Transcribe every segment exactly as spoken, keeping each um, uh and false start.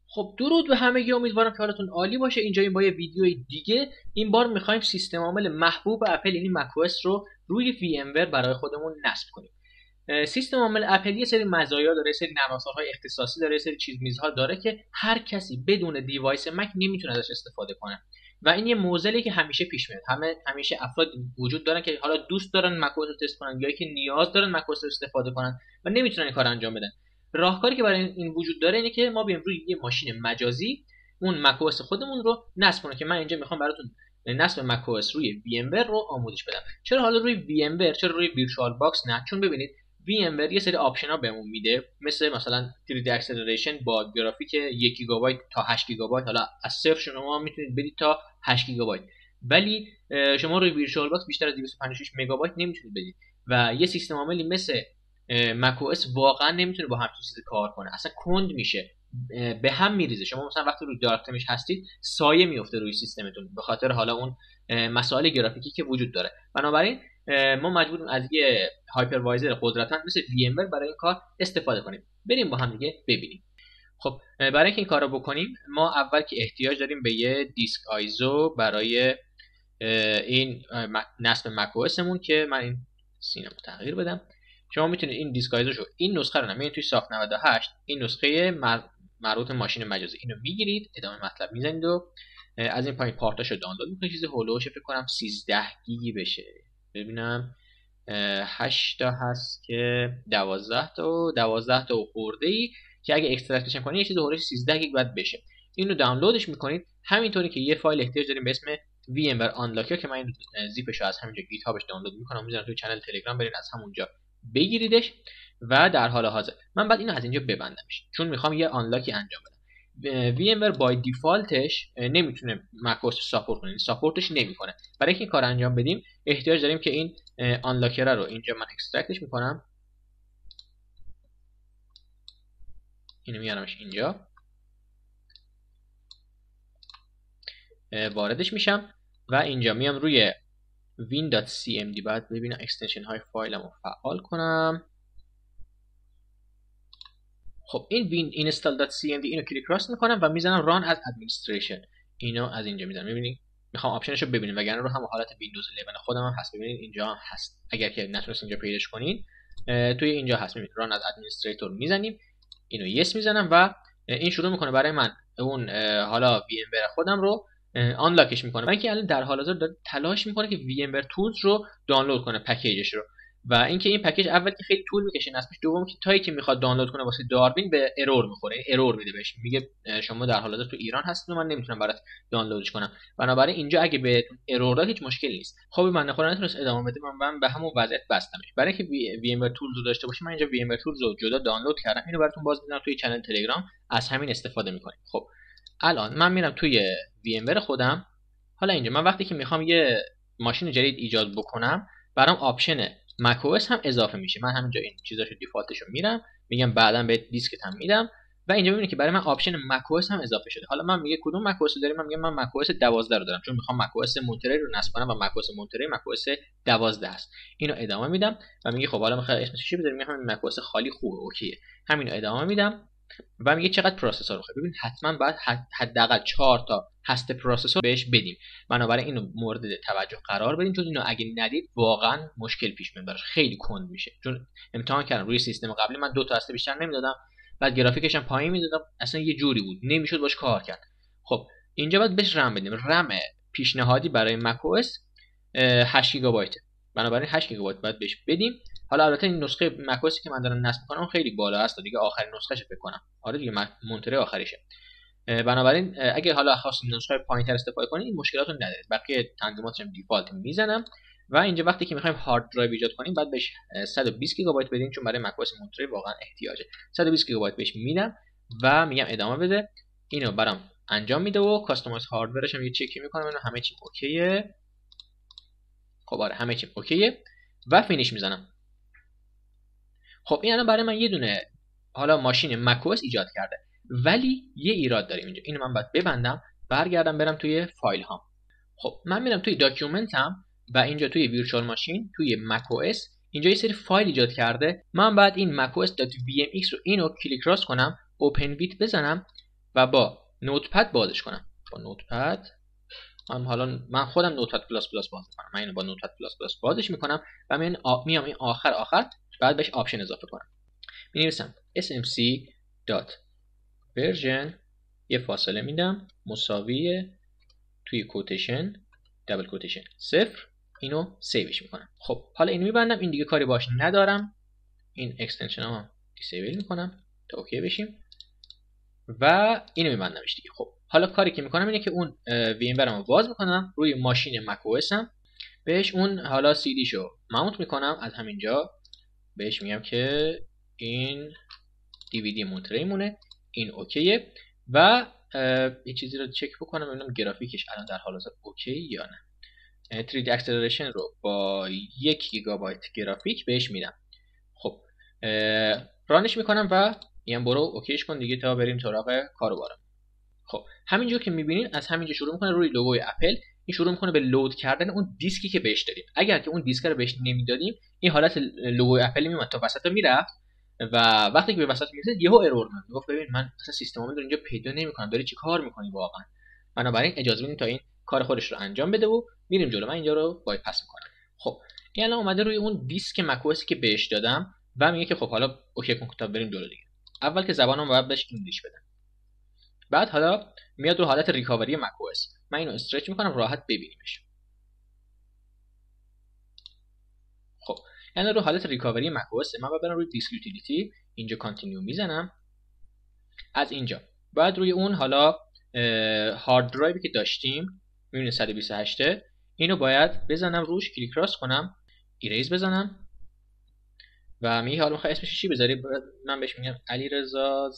خب درود به همگی، امیدوارم که حالتون عالی باشه. اینجا این با یه ویدیوی دیگه. این بار میخوایم سیستم عامل محبوب اپل یعنی مک او اس رو روی وی ام ور برای خودمون نصب کنیم. سیستم عامل اپل یه سری مزایا داره، یه سری نرم افزارهای اختصاصی داره، یه سری چیز میزها داره که هر کسی بدون دیوایس مک نمیتونه ازش استفاده کنه و این یه معضلی که همیشه پیش میاد. همه همیشه افراد وجود دارن که حالا دوست دارن مک او اس رو تست کنن یا که نیاز دارن مک او اس رو استفاده کنن و نمیتونن این کار انجام بدن. راهکاری که برای این وجود داره اینه که ما بیایم روی یه ماشین مجازی اون مک او اس خودمون رو نصب کنیم که من اینجا میخوام براتون نصب مک او اس روی وی ام ور رو آموزش بدم. چرا حالا روی وی ام ور، چرا روی ویرچوال باکس نه؟ چون ببینید وی ام ور یه سری آپشن ها بهمون میده، مثل مثلا تری دی اکسلریشن با گرافیک یک گیگابایت تا هشت گیگابایت. حالا از صفر شما میتونید برید تا هشت گیگابایت، ولی شما روی ویرچوال باکس بیشتر از دویست و پنجاه و شش مگابایت نمیتونید بدید و یه سیستم عاملی مثل مک او اس واقعا نمیتونه با همچین چیزی کار کنه، اصلا کند میشه، به هم میریزه. شما مثلا وقتی روی دارک تمش هستید سایه میفته روی سیستمتون به خاطر حالا اون مسائل گرافیکی که وجود داره. بنابراین ما مجبوریم از یه هایپروایزر قدرتمند مثل وی ام ور برای این کار استفاده کنیم. بریم با هم دیگه ببینیم. خب برای اینکه این کارو بکنیم ما اول که احتیاج داریم به یه دیسک آیزو برای این نصب مک او اسمون که من این سینمو تغییر بدم. شما میتونید این دیسک آیزوشو، این نسخه رو نمیدونید توی ساخت نود و هشت این نسخه مربوط ماشین مجازی، اینو میگیرید، ادامه مطلب میزنید و از این پایین پارتاشو دانلود میکنید. چیز هولوش فکر کنم سیزده گیگی بشه، ببینم هشت تا هست که دوازده تا و دوازده تا و خورده ای که اگه اکسترکتش کنید یه چیز هولوش سیزده گیگ باید بشه. اینو دانلودش میکنید. همینطوری که یه فایل احتیاج داریم به اسم وی ام ور آنلاکر که من این زیپش رو از همینجا گیت هابش دانلود میکنم، میذارم توی کانال تلگرام، برین از همونجا بگیریدش. و در حال حاضر من بعد اینو از اینجا ببندمش چون میخوام یه آنلاکی انجام بدم. وی ام ور بای دیفالتش نمیتونه مک او اس ساپورت کنه، ساپورتش نمیکنه. برای اینکه این کار انجام بدیم احتیاج داریم که این آنلاکر رو اینجا من اکسترکتش میکنم، اینو میارمش اینجا، واردش میشم و اینجا میام روی win.cmd. بعد ببینم اکستنشن های فایلم رو فعال کنم. خب این win install.cmd اینو کلیک راست میکنم و میزنم run as administration. اینو از اینجا میزنم. ببینید میخوام آپشنشو ببینیم وگرنه رو هم حالت ویندوز یازده خودم هم هست. ببینید اینجا هم هست، اگر که نتونستید اینجا پیداش کنین توی اینجا هست. ببینید run as administrator میزنیم، اینو yes میزنم و این شروع میکنه برای من اون حالا وی ام ور خودم رو آنلاکش میکنه. من که الان در حال حاضر داره تلاش میکنه که وی ام ور تولز رو دانلود کنه، پکیجش رو، و اینکه این پکیج اول که خیلی طول میکشه نصبش، دوم که تایی که میخواد دانلود کنه واسه داروین به ارور میخوره، این ارور میده بهش، میگه شما در حال حاضر تو ایران هستید و من نمیتونم برات دانلودش کنم. بنابراین اینجا اگه بهتون ارور داد هیچ مشکلی نیست. خب من خودم نتونست ادامه بده، من به همون وضعیت بستمش. برای اینکه وی ام ور تولز رو داشته باشیم من اینجا وی ام ور تولز رو جدا دانلود کردم، اینو براتون باز میذارم توی کانال تلگرام، از همین استفاده میکنیم. خب الان من میرم توی وی ام ور خودم. حالا اینجا من وقتی که میخوام یه ماشین جدید ایجاد بکنم برام آپشن مک او اس هم اضافه میشه. من همینجا این چیزاشو دیفالتشو میرم، میگم بعداً به دیسکت هم میدم و اینجا میبینید که برای من آپشن مک او اس هم اضافه شده. حالا من میگه کدوم مک او اس داریم؟ من میگم من مک او اس دوازده رو دارم چون میخوام مک او اس مونتری رو نصب کنم و مک او اس مونتری مک او اس دوازده است. اینو ادامه میدم و میگه خب حالا میخوام اسمش چی بذاریم؟ میگم مک او اس خالی خوبه، اوکیه. همینو ادامه میدم و میگه چقدر پروسسور رو ببین، حتما باید حداقل چهار تا هسته پروسسور بهش بدیم. بنابراین اینو مورد توجه قرار بدیم چون اینو اگه ندید واقعا مشکل پیش میاد براش، خیلی کند میشه. چون امتحان کردم روی سیستم قبلی من دو تا هسته بیشتر نمیدادم، بعد گرافیکش هم پایین میدادم، اصلا یه جوری بود نمیشد باش کار کرد. خب اینجا باید بهش رم بدیم. رم پیشنهادی برای مک او اس هشت گیگابایت، بنابراین هشت گیگابایت باید بهش بدیم. حالا البته این نسخه مک او اس که من دارم نصب می‌کنم خیلی بالا است دیگه، آخرین نسخه‌شه فکر کنم. آره دیگه مونتری آخریشه. بنابراین اگه حالا خواستید نسخه پایین‌تر استفاده کنید این مشکلاتو ندارید. بقیه تنظیماتش هم دیفالت میزنم و اینجا وقتی که می‌خوایم هارد درایو ایجاد کنیم بعد بهش صد و بیست گیگابایت بدیم چون برای مک او اس مونتری واقعا احتیاجه. صد و بیست گیگابایت بهش میدم و میگم ادامه بده. اینو برام انجام میده و کاستومایز هاردورش هم یه چکی می‌کنم اینا همه چی اوکیه. خب آره همه چی اوکیه و فینیش میزنم. خب این الان برای من یه دونه حالا ماشین مک او اس ایجاد کرده، ولی یه ایراد داریم اینجا. اینو من باید ببندم، برگردم برم توی فایل هام. خب من میرم توی داکیومنتم و اینجا توی ویرچوال ماشین توی مک او اس اینجا یه سری فایل ایجاد کرده. من بعد این مک او اس دات وی ام ایکس رو اینو کلیک راست کنم، اوپن ویت بزنم و با نوتپد بازش کنم. با نوتپد من حالا من خودم نوتپد پلاس پلاس باز میکنم. من اینو با نوتپد پلاس پلاس بازش میکنم و من میام این آخر آخر بعد بهش آپشن اضافه کنم. می‌نویسم smc.version یه فاصله میدم مساوی توی کوتیشن دبل کوتیشن صفر، اینو سیوش میکنم. خب حالا اینو میبندم، این دیگه کاری باش ندارم. این اکستنشن ها دیسیبل میکنم تا اوکی بشیم و اینو میبندمش دیگه. خب حالا کاری که میکنم اینه که اون وی ام برامو باز میکنم روی ماشین مک او اس هم بهش اون حالا سی دی شو ماونت میکنم. از همینجا بهش میگم که این دیویدی مونتری مونه، این اوکیه و یه چیزی رو چک بکنم ببینم گرافیکش الان در حال حاضر اوکی یا نه. تری دی اکسلریشن رو با یک گیگابایت گرافیک بهش میدم. خب رانش میکنم و میگم برو اوکیش کن دیگه تا بریم سراغ کاروبارم. خب همینجور که میبینید از همینجا شروع میکنه روی لوگوی اپل این شروع میکنه به لود کردن اون دیسکی که بهش دادیم. اگر که اون دیسک رو بهش نمیدادیم این حالت لوگوی اپل میومد تا وسط میرفت و وقتی که به وسط میرسید یهو ارور میاد. میگفت ببین من اصلا سیستمم رو اینجا پیدا نمیکنم، داری چی کار میکنی واقعا. بنابراین اجازه بدیم تا این کار خودش رو انجام بده و میریم جلو. من اینجا رو بایپاس میکنم. خب این الان اومده روی اون دیسک مک او اس که بهش دادم و میگه که خب حالا اوکی کن تا بریم جلو دیگه. اول که زبانم باید بهش انگلیش بدم. بعد حالا میاد رو حالت ریکاوری مک او اس. من اینو استرچ میکنم راحت ببینیمش. خب یعنی رو حالت ریکاوری مک او اس من باید برم روی دیسک یوتیلیتی، اینجا کانتینیو میزنم. از اینجا بعد روی اون حالا هارد درایوی که داشتیم میبینید صد و بیست و هشت اینو باید بزنم روش، کلیک راست کنم، ایریز بزنم و میگه حالا میخوای اسمش چی بذاری؟ من بهش میگم علیرضا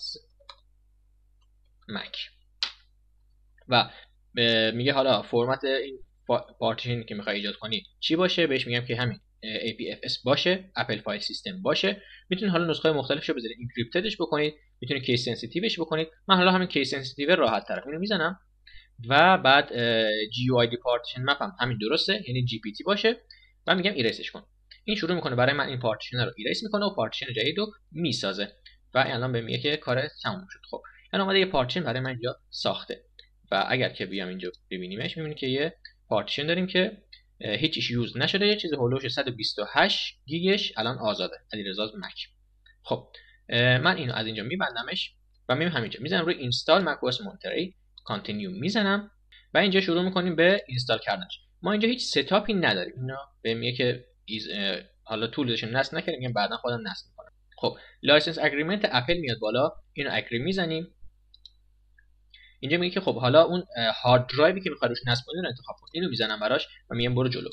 مک و میگه حالا فرمت این پارتیشن که میخوای ایجاد کنی چی باشه؟ بهش میگم که همین ای پی اف اس باشه، اپل فایل سیستم باشه. میتونید حالا نسخه مختلفشو بذارید، اینکریپتدش بکنید، میتونید کیس سنسیتیوش بکنید. من حالا همین کیس سنسیتیو راحت تر اینو میزنم و بعد جی یو آی دی پارتیشن مپم همین درسته، یعنی جی پی تی باشه و میگم ایریسش کن. این شروع میکنه برای من این پارتیشن رو ایریس میکنه و پارتیشن جدید رو میسازه و الان بهم میگه که کار تموم شد. خب الان اومده یه پارتیشن برای من اینجا ساخته و اگر که بیام اینجا ببینیمش میبینید که یه پارتیشن داریم که هیچ یوز نشده، یه چیز هولوش صد و بیست و هشت گیگش الان آزاده، علیرضا مک. خب من اینو از اینجا میبندمش و میام همینجا میزنم روی اینستال مک او اس مونتری، کانتینیو میزنم و اینجا شروع میکنیم به اینستال کردنش. ما اینجا هیچ ستاپی نداریم، اینا به میگه که حالا تولزش نصب نکردیم، میگم بعدا خودم نصب میکنم. خب لایسنس اگریمنت اپل میاد بالا، اینو اگری میزنیم. اینجا میگه که خب حالا اون هارد درایوی که میخواد روش نصب کنی رو انتخاب کن. اینو میزنم براش و میگم برو جلو.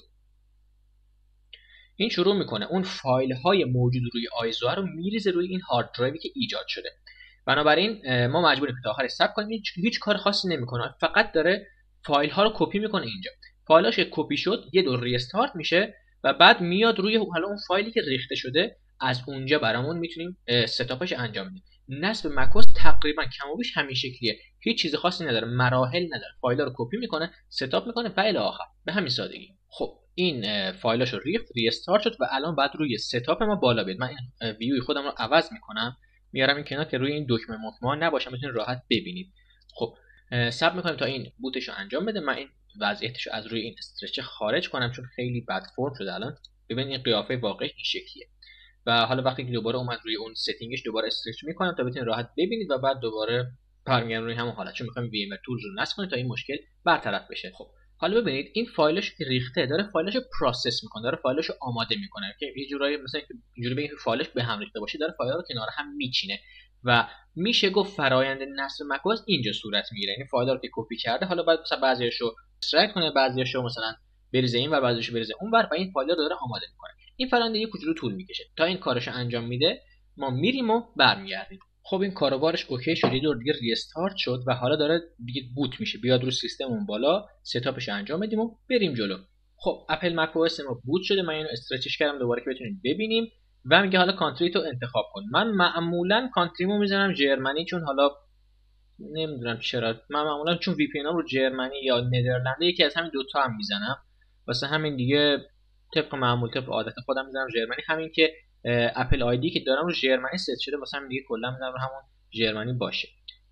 این شروع میکنه اون فایل های موجود روی آیزو رو میریزه روی این هارد درایوی که ایجاد شده. بنابراین ما مجبوریم که تا آخرش صبر کنیم. هیچ کار خاصی نمیکنه، فقط داره فایل ها رو کپی میکنه. اینجا فایلاش که کپی شد یه دور ریستارت میشه و بعد میاد روی حالا اون فایلی که ریخته شده، از اونجا برامون میتونیم ستاپش انجام بدیم. نصب مک‌اوس تقریبا کم و بیش همین شکلیه، هیچ چیز خاصی نداره، مراحل نداره. فایل‌ها رو کپی میکنه، ستاپ میکنه و الی آخر به همین سادگی. خب این فایل‌هاش رو ریخت، ریستارت شد و الان بعد روی ستاپ ما بالا بیاد. من این ویوی خودم رو عوض میکنم، میارم این کنار که روی این دکمه مطمئن نباشم، بتونید راحت ببینید. خب صبر میکنیم تا این بوتش رو انجام بده. من این وضعیتش رو از روی این استرچ خارج کنم چون خیلی بد فرم شده. الان ببینید این قیافه واقعی این شکلیه و حالا وقتی که دوباره اومد روی اون ستینگش دوباره استرچ میکنم تا بتونید راحت ببینید و بعد دوباره برمیگردم روی همون حالت، چون میخوایم وی ام تولز رو نصب کنیم تا این مشکل برطرف بشه. خب حالا ببینید این فایلش که ریخته داره فایلش رو پروسس میکنه، داره فایلش رو آماده میکنه که یه جورایی مثلا اینجوری بگیم فایلش به هم ریخته باشه، داره فایل رو کنار هم میچینه و میشه گفت فرآیند نصب مک‌اوس اینجا صورت میگیره. یعنی فایل رو که کپی کرده حالا بعد مثلا بعضیاشو اکسترکت کنه، بعضیاشو مثلا بریزه این و بعضیاشو بریزه اون ور و این فایل رو داره آماده میکنه. این فرآیند یه کوچولو طول میکشه. تا این کارشو انجام میده ما میریم و برمیگردیم. خب این کاروبارش اوکی شد، یه دور دیگه ریستارت شد و حالا داره دیگه بوت میشه، بیاد رو سیستممون بالا، ستاپش انجام بدیم و بریم جلو. خب اپل مک او اس ما بوت شده. من اینو استرچش کردم دوباره که بتونید ببینیم و میگه حالا کانتری تو انتخاب کن. من معمولا کانتریمو میزنم ژرمنی، چون حالا نمیدونم چرا من معمولا چون وی پی ان ام رو ژرمنی یا ندرلند یکی از همین دوتا هم میزنم، واسه همین دیگه طبق معمول طبق عادت خودم میزنم ژرمنی. همین که اپل آیدی که دارم رو ژرمنی ست شده، واسه همین دیگه کلا میذارم رو همون ژرمنی باشه.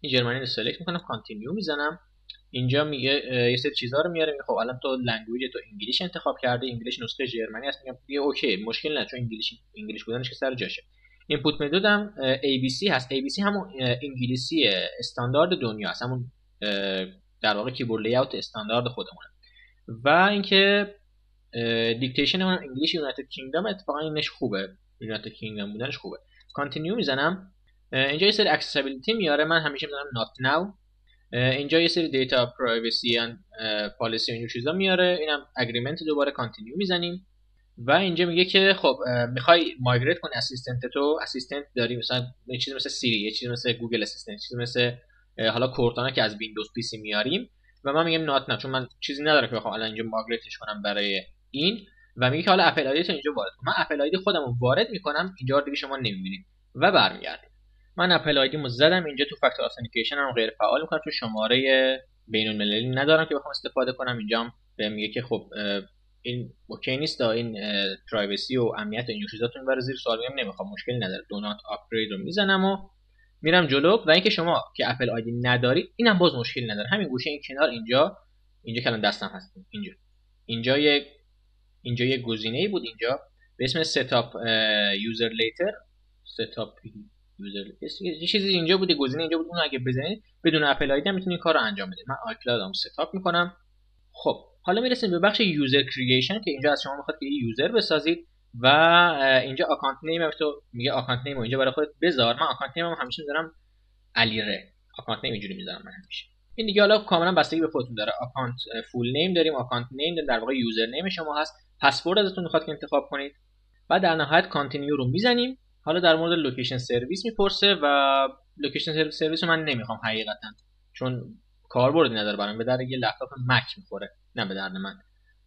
این جرمنی رو سلکت میکنم، کانتینیو میزنم. اینجا میگه یه سری چیزا رو میاره، میگه خب الان تو لنگویج تو انگلیش انتخاب کرده، انگلیش نسخه ژرمنی هست. میگم دیگه اوکی، مشکل نداره چون انگلیش انگلیش بودنش که سر جاشه. اینپوت متدم ای بی سی هست. ای بی سی همون انگلیسی استاندارد دنیا هست، همون در واقع کیبورد لی‌آوت استاندارد خودمونه. و اینکه دیکتیشن من انگلیش یونایتد کینگدام، اتفاقا اینش خوبه، یونایتد کینگدام بودنش خوبه. کانتینیو میزنم. اینجا یه سری اکسسیبیلیتی میاره، من همیشه میذارم نات ناو. اینجا یه سری دیتا پرایوسی اند پالیسی و این چیزا میاره، اینم اگریمنت. دوباره کانتینیو میزنیم. و اینجا میگه که خب میخوای مایگریت کنی اسیستنت تو، اسیستنت داری مثلا یه چیز مثل سیری، یه چیز مثل گوگل اسیستنت، چیز مثل حالا کورتانا که از ویندوز پی سی میاریم. و من میگم نات نه، چون من چیزی ندارم که بخوام الان اینجا مایگریتش کنم برای این. و میگه که حالا اپل آیدی تو اینجا وارد کن. من اپل آیدی خودم رو وارد میکنم، اینجا دیگه شما نمیبینید و برمیگردید. من اپل آیدی مو زدم اینجا، تو فاکتور اتنتیکیشن هم غیر فعال میکنم چون شماره بین المللی ندارم که بخوام استفاده کنم. اینجا هم بهم میگه که خب این اوکی نیست، این پرایوسی و امنیت این چیزاتون میبره زیر سوال. میگم نمیخوام، مشکلی نداره، دو نات آپگرید رو میزنم و میرم جلو. و اینکه شما که اپل آیدی ندارید اینم باز مشکلی نداره، همین گوشه این کنار اینجا اینجا که الان دستم هست، اینجا اینجا یک اینجا یک گزینه‌ای بود اینجا به اسم ست اپ یوزر لیتر، ست اپ یوزر یه چیزی اینجا بود، گزینه اینجا بود، اون اگه بزنید بدون اپل آیدی هم میتونید این کارو انجام بدید. من آیکلاودم ست اپ میکنم. خب حالا میرسیم به بخش یوزر کرییشن که اینجا از شما میخواد که یوزر بسازید. و اینجا اکانت نیم تو میگه اکانت نیم اینجا برای خودت بذار. من اکانت نیم همیشه میذارم علیره، اکانت نیم اینجوری میذارم من همیشه. این دیگه حالا کاملا بستگی به خودتون داره. اکانت فول نیم داریم، اکانت نیم در واقع یوزر نیم شما هست، پسورد ازتون میخواد که انتخاب کنید. و در نهایت کانتینیو رو میزنیم. حالا در مورد لوکیشن سرویس میپرسه و لوکیشن سرویس رو من نمیخوام حقیقتا، چون کاربردی نداره برام، به درد یه لپتاپ مک میخوره، نه به درد من.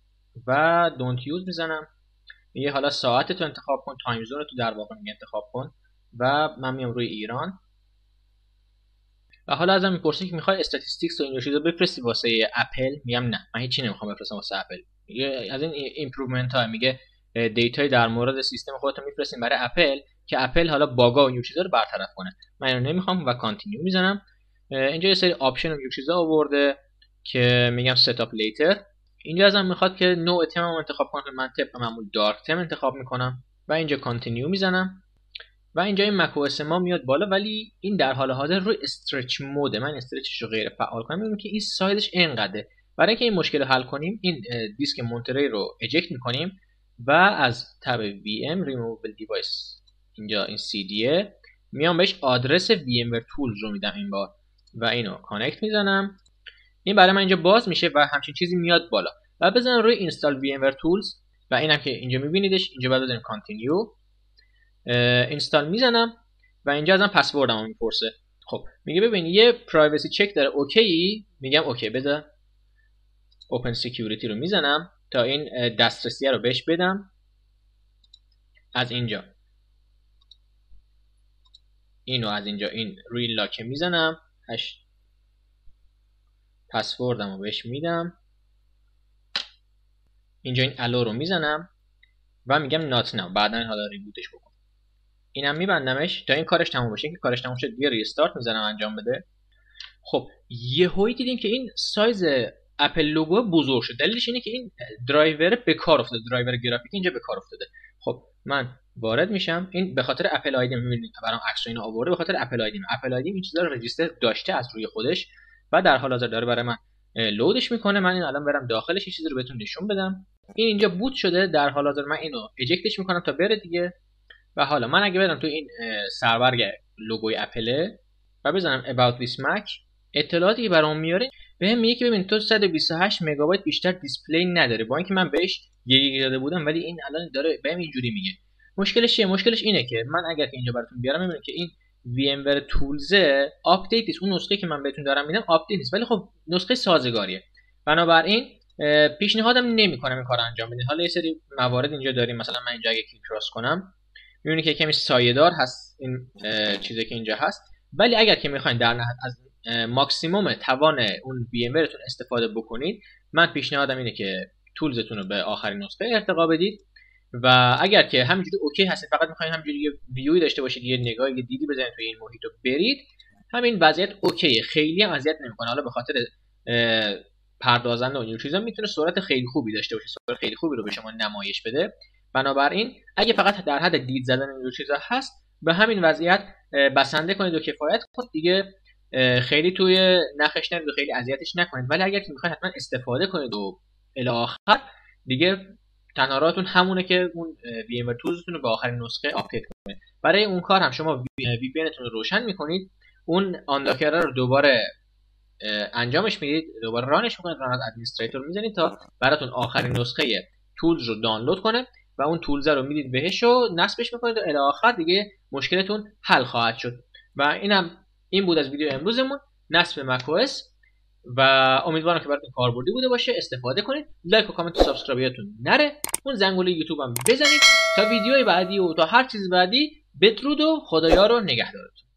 و دونت یوز میزنم. میگه حالا ساعت تو انتخاب کن، تایم زون تو در واقع میگه انتخاب کن. و من میام روی ایران. و حالا ازم میپرسه که میخوای استاتستیکس و این چیزا بفرستی واسه اپل؟ میگم نه، من هیچی نمیخوام بفرستم واسه اپل. میگه از این ایمپروومنت ها، میگه دیتای در مورد سیستم خودتون میفرستین برای اپل که اپل حالا باگا و این چیزا رو برطرف کنه. من اینو نمیخوام و کانتینیو میزنم. اینجا یه سری آپشن و این چیزا آورده که میگم ست اپ لیتر. اینجا ازم میخواد که نوع تمم انتخاب کنم، من طبق معمول دارک تم انتخاب میکنم و اینجا کانتینیو میزنم. و اینجا این مک او اس ما میاد بالا، ولی این در حال حاضر روی استرچ موده. من استرچش رو غیر فعال کنم، میبینیم که این سایزش اینقدره. برای اینکه این مشکل رو حل کنیم این دیسک مونتری رو اجکت میکنیم و از تب وی ام ریمووبل دیوایس اینجا این سی دی میام بهش آدرس وی ام ور تولز رو میدم این بار و اینو کانکت میزنم. این برای من اینجا باز میشه و همچین چیزی میاد بالا. و بزنم روی اینستال وی ام ور تولز و اینم که اینجا میبینیدش. اینجا بعد بزنیم کانتینیو، اینستال میزنم و اینجا ازم پسوردمو میپرسه. خب میگه ببین یه پرایوسی چک داره، اوکی؟ میگم اوکی. بذار اوپن سکیوریتی رو میزنم تا این دسترسی رو بهش بدم. از اینجا اینو از اینجا این روی لاک میزنم، هش پسوردمو بهش میدم. اینجا این الو رو میزنم و میگم نات ناو، بعدن حالا ریبوتش بکن. اینم میبندمش تا این کارش تموم بشه. که کارش تموم شد دیگه ریستارت میزنم انجام بده. خب یهویی دیدیم که این سایز اپل لوگو بزرگ شد. دلیلش اینه که این درایور به کار افتاده، درایور گرافیک اینجا به کار افتاده. خب من وارد میشم. این به خاطر اپل آیدی میبینید برام عکس و اینا آورده، به خاطر اپل آیدی. اپل آیدی این چیزا رو رجیستر داشته از روی خودش و در حال حاضر داره برای من لودش میکنه. من این الان برم داخلش یه چیزی رو بهتون نشون بدم. این اینجا بوت شده در حال حاضر. من اینو اجکتش میکنم تا بره دیگه. و حالا من اگه برم تو این سرور لوگوی اپل و بزنم about this Mac، اطلاعاتی که برام میاره بهم میگه که ببین تو صد و بیست و هشت مگابایت بیشتر دیسپلی نداره، با اینکه من بهش یک گیگ داده بودم، ولی این الان داره بهم اینجوری میگه. مشکلش چیه؟ مشکلش اینه که من اگر که اینجا براتون بیارم میبینید که این وی ام ور تولز آپدیت نیست. اون نسخه که من بهتون دارم میدم آپدیت نیست، ولی خب نسخه سازگاریه. بنابراین پیشنهادم نمیکنم این کارو انجام بدید. حالا یه سری موارد اینجا داریم، مثلا من اینجا اگه کلیک کراس کنم میبینید که کمی سایه‌دار هست این چیزی که اینجا هست. ولی اگر که میخواین در نهایت از ماکسیموم توان اون وی ام ورتون استفاده بکنید، من پیشنهادم اینه که تولزتون رو به آخرین نسخه ارتقا بدید. و اگر که همینجوری اوکی هستید، فقط میخواین همینجوری یه ویوی داشته باشید، یه نگاهی یه دیدی بزنید توی این محیط و برید، همین وضعیت اوکیه، خیلی هم اذیت نمیکنه. حالا به خاطر پردازنده و این چیزا میتونه سرعت خیلی خوبی داشته باشه، سرعت خیلی خوبی رو به شما نمایش بده. بنابراین اگه فقط در حد دید زدن این چیزا هست، به همین وضعیت بسنده کنید و کفایت کنید دیگه. خیلی توی نخش نرید و خیلی اذیتش نکنید. ولی اگر که میخواید حتما استفاده کنید و الی آخر، دیگه تنها راهتون همونه که اون وی ام ور تولزتون رو به آخرین نسخه آپدیت کنید. برای اون کار هم شما وی پی انتون رو روشن میکنید، اون آنداکر رو دوباره انجامش میدید، دوباره رانش میکنید، ران از ادمنستریتور میزنید تا براتون آخرین نسخه تولز رو دانلود کنه و اون تولز رو میدید بهش و نصبش میکنید و الی آخر دیگه مشکلتون حل خواهد شد. و اینم این بود از ویدیو امروزمون، نصب مک او اس، و امیدوارم که براتون کاربردی بوده باشه. استفاده کنید، لایک و کامنت و سابسکرایبتون نره، اون زنگوله یوتیوب هم بزنید تا ویدیوی بعدی و تا هر چیز بعدی. بدرود و خدایا رو نگهدارتون.